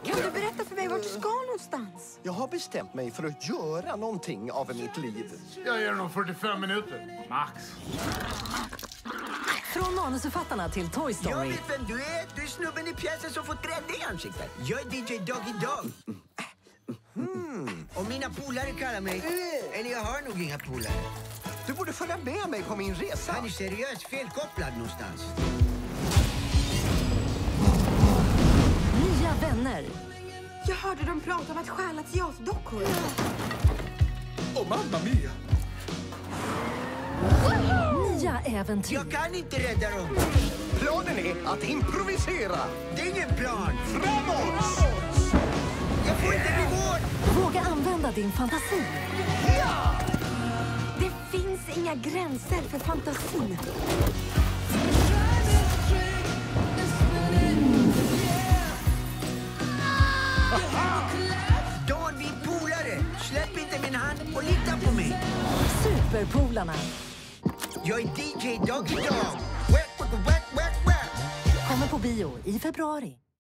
Kan du berätta för mig vart du ska någonstans? Jag har bestämt mig för att göra någonting av mitt liv. Jag ger dem 45 minuter, max. Från manusförfattarna till Toy Story. Jag vet vem du är. Du är snubben i pjäsen som fått grädde i ansiktet. Jag är DJ Doggy Dog. Och mina polare kallar mig... Eller jag har nog inga polare. Du borde följa med mig på min resa. Han är seriöst felkopplad någonstans. Nya vänner. Jag hörde dem prata om att stjäla teaterdockor. Åh, mamma mia! Nya äventyr. Jag kan inte rädda dem. Planen är att improvisera. Det är ingen plan. Framåt! Jag får inte bli vård. Våga använda din fantasi. Ja! Det finns inga gränser för fantasin. Dan, vi är polare. Släpp inte min hand och lita på mig. Superpolarna. Jag är DJ Doggy Dog. Wack, wack, wack, wack, wack. Kommer på bio i februari.